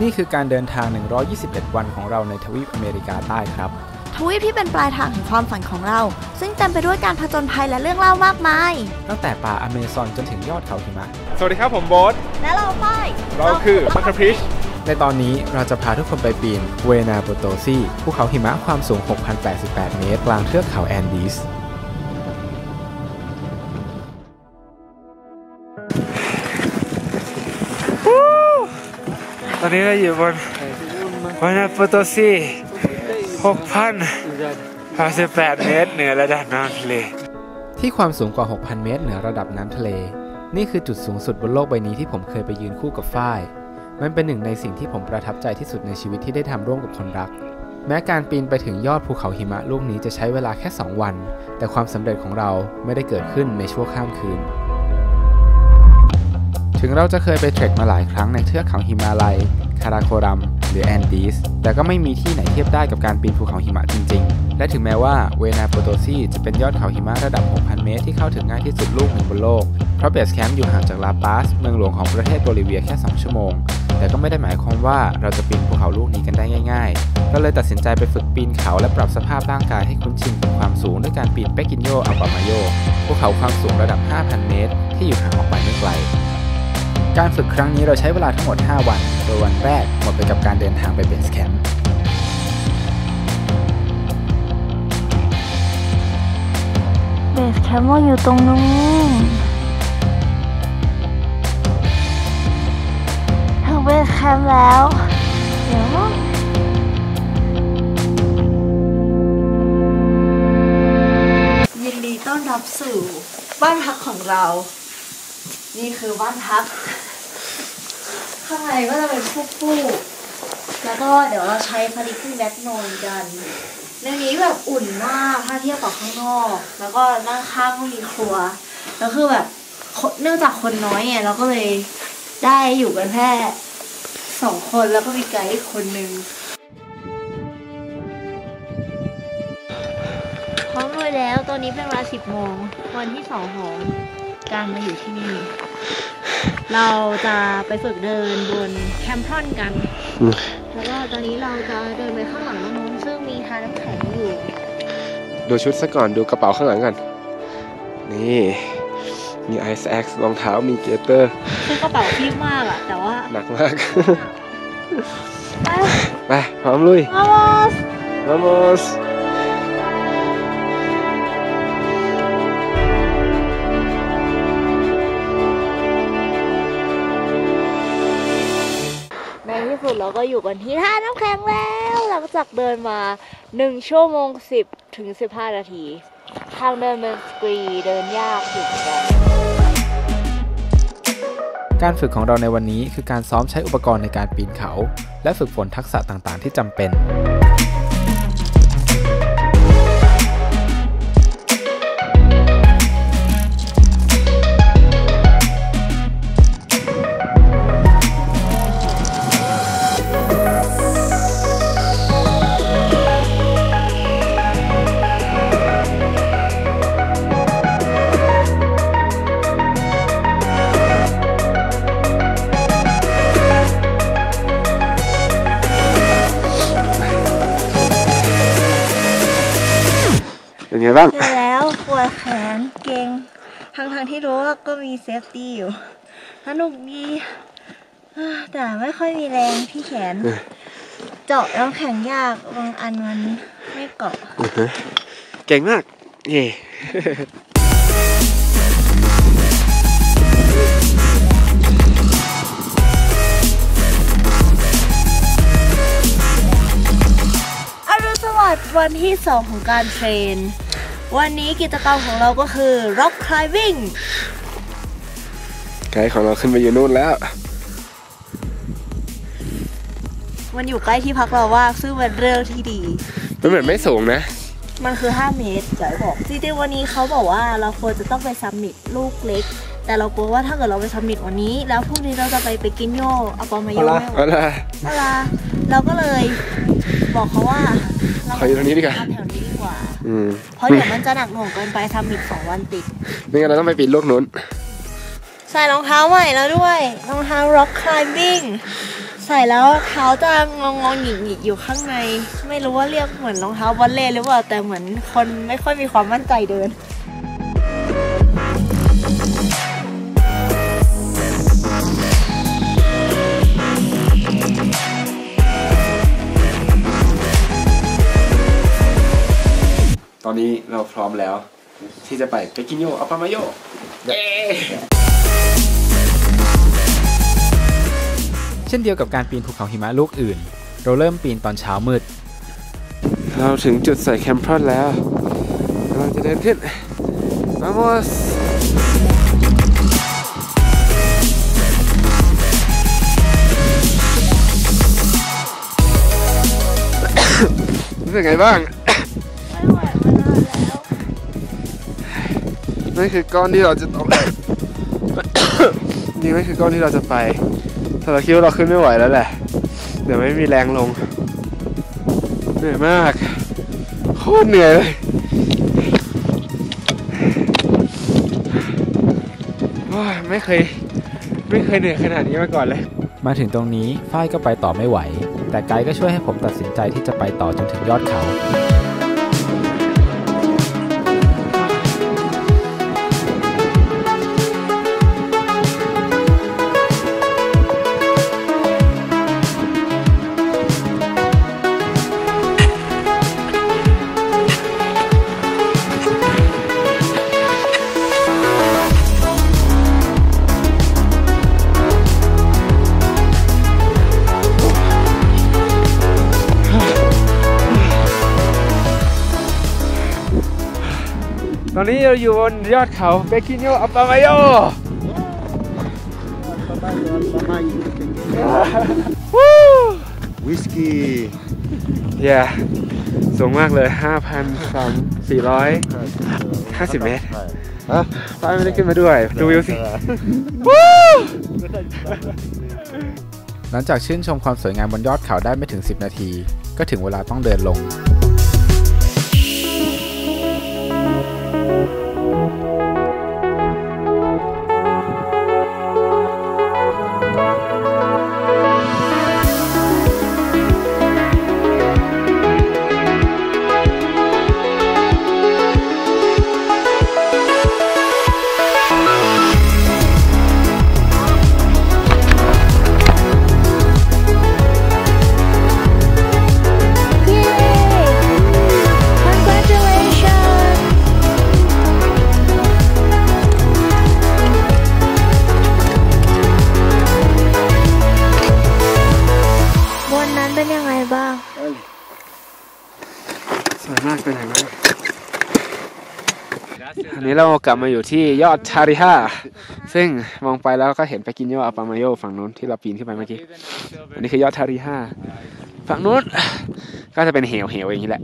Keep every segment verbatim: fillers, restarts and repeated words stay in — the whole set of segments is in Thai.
นี่คือการเดินทางหนึ่งร้อยยี่สิบเอ็ดวันของเราในทวีปอเมริกาใต้ครับทวีปที่เป็นปลายทางแห่งความฝันของเราซึ่งเต็มไปด้วยการผจญภัยและเรื่องเล่ามากมายตั้งแต่ป่าอเมซอนจนถึงยอดเขาหิมะสวัสดีครับผมโบ๊ทและเราฝ้ายเราคือมัคคาพิชในตอนนี้เราจะพาทุกคนไปปีนเวนาโปโตซีภูเขาหิมะความสูง หกพันแปดสิบแปด เมตรกลางเทือกเขาแอนดีสตอนนี้เราอยู่บนเวนาโปโตซี หกพันแปดสิบแปด เมตรเหนือระดับน้ำทะเลที่ความสูงกว่า หกพัน เมตรเหนือระดับน้ำทะเลนี่คือจุดสูงสุดบนโลกใบนี้ที่ผมเคยไปยืนคู่กับฝ้ายมันเป็นหนึ่งในสิ่งที่ผมประทับใจที่สุดในชีวิตที่ได้ทำร่วมกับคนรักแม้การปีนไปถึงยอดภูเขาหิมะลูกนี้จะใช้เวลาแค่สองวันแต่ความสำเร็จของเราไม่ได้เกิดขึ้นในชั่วข้ามคืนถึงเราจะเคยไปเทรคมาหลายครั้งในเทือกเขาหิมาลัยคาราโครัมหรือแอนดีสแต่ก็ไม่มีที่ไหนเทียบได้กับการปีนภูเขาหิมะจริงๆและถึงแม้ว่าเวนาโปโตซีจะเป็นยอดเขาหิมะระดับ หกพัน เมตรที่เข้าถึงง่ายที่สุดลูกหนึ่งบนโลกเพราะเบสแคมป์อยู่ห่างจากลาปาสเมืองหลวงของประเทศโบลิเวียแค่สองชั่วโมงแต่ก็ไม่ได้หมายความว่าเราจะปีนภูเขาลูกนี้กันได้ง่ายๆก็เลยตัดสินใจไปฝึกปีนเขาและปรับสภาพร่างกายให้คุ้นชินกับความสูงด้วยการปีนเปกินโยอัลปามาโยภูเขาความสูงระดับ ห้าพัน เมตรที่อยู่ห่างออกไปไม่ไกลการฝึกครั้งนี้เราใช้เวลาทั้งหมดห้าวันโดยวันแรกหมดไปกับการเดินทางไปเบสแคมป์เบสแคมป์อยู่ตรงนู้นถึงเบสแคมป์แล้วเดี๋ยวยินดีต้อนรับสู่บ้านพักของเรานี่คือบ้านพักข้างในก็จะเป็นฟูกฟูกแล้วก็เดี๋ยวเราใช้พาริคีแบ็กนอนกันในนี้แบบอุ่นมากถ้าเทียบกับข้างนอกแล้วก็ด้านข้างก็มีครัวแล้วคือแบบเนื่องจากคนน้อยไงเราก็เลยได้อยู่กันแค่สองคนแล้วก็มีไกด์อีกคนนึงพร้อมเลยแล้วตอนนี้เป็นเวลาสิบโมงวันที่สองของการมาอยู่ที่นี่เราจะไปฝึกเดินบนแคมพรอนกันแล้วก็ตอนนี้เราจะเดินไปข้างหลังน้องๆซึ่งมีทาน้ำแข็งอยู่ดูชุดซะก่อนดูกระเป๋าข้างหลังกันนี่มีไอซ์แอ็กซ์รองเท้ามีเกเตอร์คือกระเป๋าพี่มากอะแต่ว่าหนักมากไปไปพร้อมลุยมามอสมามอสที่สุดเราก็อยู่กันที่ท่าน้ำแข็งแล้วหลังจากเดินมาหนึ่งชั่วโมงสิบถึงสิบห้านาทีทางเดินเป็นสกีเดินยากอยู่เหมือนกันการฝึกของเราในวันนี้คือการซ้อมใช้อุปกรณ์ในการปีนเขาและฝึกฝนทักษะต่างๆที่จำเป็นเป็นไงบ้างแล้วปวดแขนเก่งทั้งทางที่รู้ว่าก็มีเซฟตี้อยู่สนุกดีแต่ไม่ค่อยมีแรงที่แขนเจาะน้ำแข็งยากบางอันมันไม่เกาะเก่งมากเย่วันที่สองของการเทรนวันนี้กิจกรรมของเราก็คือ Rock Climbing ไกด์ของเราขึ้นไปอยู่นู่นแล้วมันอยู่ใกล้ที่พักเราว่าซึ่งเป็นเรื่องที่ดีมันเหมือนไม่สูงนะมันคือห้าเมตรไกด์บอกจริงๆวันนี้เขาบอกว่าเราควรจะต้องไปซัมมิตลูกเล็กแต่เรากลัวว่าถ้าเกิดเราไปซัมมิตวันนี้แล้วพรุ่งนี้เราจะไปไปกินโยอัลปามาโยไม่ไหวอะไรเราก็เลยบอกเขาว่าขออยู่ตรงนี้ดีกว่าแถวนี้ดีกว่าเพราะเดี๋ยวมันจะหนักหน่วงเกินไปทำอีกสองวันติดไม่งั้นเราต้องไปปีนลูกนู้นใส่รองเท้าใหม่แล้วด้วยรองเท้า Rock Climbing ใส่แล้วเท้าจะงงงหงิกหงิกอยู่ข้างในไม่รู้ว่าเรียกเหมือนรองเท้าบอลเล่หรือเปล่าแต่เหมือนคนไม่ค่อยมีความมั่นใจเดินตอนนี้เราพร้อมแล้วที่จะไปเปกินโยอัปปามาโยเย้เช่นเดียวกับการปีนภูเขาหิมะลูกอื่นเราเริ่มปีนตอนเช้ามืดเราถึงจุดใส่แคมพรอนแล้วกำลังจะเดินขึ้น Vamos รู้สึกไงบ้างนั่นคือก้อนที่เราจะต้อง นี่ไม่คือก้อนที่เราจะไปแต่เราคิดว่าเราขึ้นไม่ไหวแล้วแหละเดี๋ยวไม่มีแรงลงเหนื่อยมากโคตรเหนื่อยเลยไม่เคยไม่เคยเหนื่อยขนาดนี้มาก่อนเลยมาถึงตรงนี้ฝ้ายก็ไปต่อไม่ไหวแต่ไกด์ก็ช่วยให้ผมตัดสินใจที่จะไปต่อจนถึงยอดเขาตอนนี้เราอยู่บนยอดเขาเปกินโยอัปปามาโยวิสกี้เย้สูงมากเลย ห้าพันสี่ร้อยห้าสิบ เมตรป้าไม่ได้ขึ้นมาด้วยดูวิวสิหลังจากชื่นชมความสวยงามบนยอดเขาได้ไม่ถึงสิบนาทีก็ถึงเวลาต้องเดินลงเป็นยังไงบ้างสวยมากเป็นยังไงอันนี้เรากลับมาอยู่ที่ยอดทาริฮาซึ่งมองไปแล้วก็เห็นเปกินโยอัปปามาโยฝั่งนู้นที่เราปีนขึ้นไปเมื่อกี้อันนี้คือยอดทาริฮาฝั่งนู้นก็จะเป็นเหวเหวอย่างนี้แหละ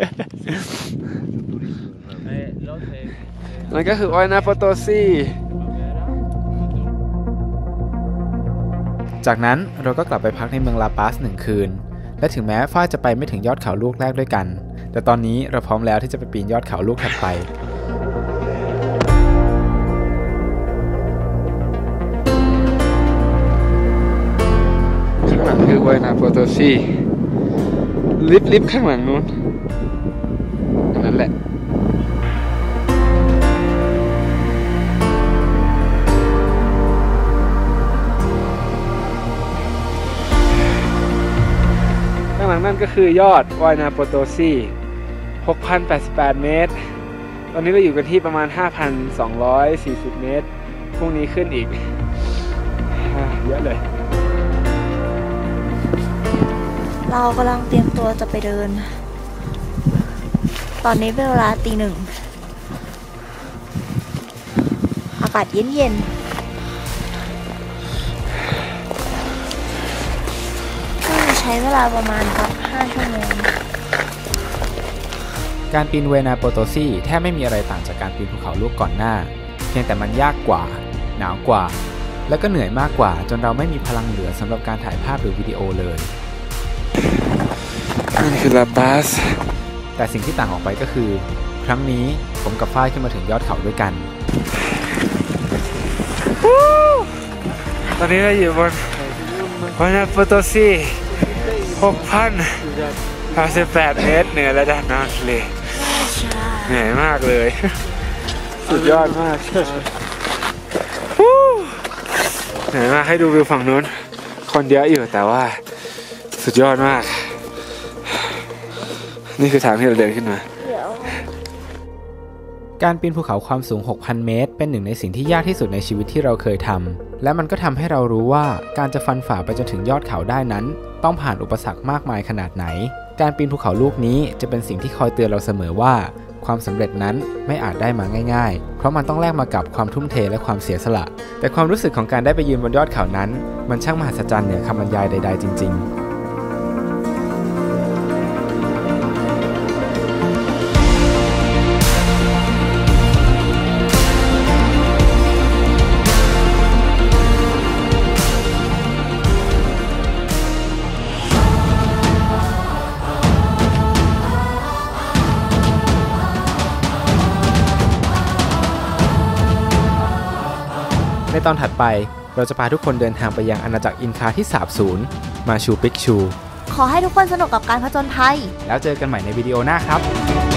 นั่นก็คือออยนาโปโตซีจากนั้นเราก็กลับไปพักในเมืองลาปาสหนึ่งคืนและถึงแม้ฝ้ายจะไปไม่ถึงยอดเขาลูกแรกด้วยกันแต่ตอนนี้เราพร้อมแล้วที่จะไปปีนยอดเขาลูกถัดไปข้างหลังคือไวนาโปโตซีลิฟลิฟข้างหลังนู้นนั่นแหละข้างหลังนั่นก็คือยอดวายนาโปโตซี หกพันแปดสิบแปด เมตรตอนนี้เราอยู่กันที่ประมาณ ห้าพันสองร้อยสี่สิบ เมตรพรุ่งนี้ขึ้นอีกเยอะเลยเรากำลังเตรียมตัวจะไปเดินตอนนี้เป็นเวลาตีหนึ่งอากาศเย็นๆใช้เวลาประมาณกับห้าชั่วโมงการปีนเวนาโปโตซีแทบไม่มีอะไรต่างจากการปีนภูเขาลูกก่อนหน้าเพียงแต่มันยากกว่าหนาวกว่าและก็เหนื่อยมากกว่าจนเราไม่มีพลังเหลือสำหรับการถ่ายภาพหรือวิดีโอเลยนั่นคือลาปาสแต่สิ่งที่ต่างออกไปก็คือครั้งนี้ผมกับฝ้ายขึ้นมาถึงยอดเขาด้วยกันตอนนี้เราอยู่บนวานาโปโตซี หกพันแปดสิบแปด เมตรเหนือระดับน้ำทะเลเหนื่อยมากเลย สุดยอดมากเหนื่อยมากให้ดูวิวฝั่งนู้นคนเยอะอยู่แต่ว่าสุดยอดมากนี่คือทางที่เราเดินขึ้นมาการปีนภูเขาความสูง หกพัน เมตรเป็นหนึ่งในสิ่งที่ยากที่สุดในชีวิตที่เราเคยทำและมันก็ทำให้เรารู้ว่าการจะฟันฝ่าไปจนถึงยอดเขาได้นั้นต้องผ่านอุปสรรคมากมายขนาดไหนการปีนภูเขาลูกนี้จะเป็นสิ่งที่คอยเตือนเราเสมอว่าความสำเร็จนั้นไม่อาจได้มาง่ายๆเพราะมันต้องแลกมากับความทุ่มเทและความเสียสละแต่ความรู้สึกของการได้ไปยืนบนยอดเขานั้นมันช่างมหัศจรรย์เหนือคำบรรยายใดๆจริงๆในตอนถัดไปเราจะพาทุกคนเดินทางไปยังอาณาจักรอินคาที่สาบสูญมาชูปิกชูขอให้ทุกคนสนุกกับการผจญภัยแล้วเจอกันใหม่ในวิดีโอหน้าครับ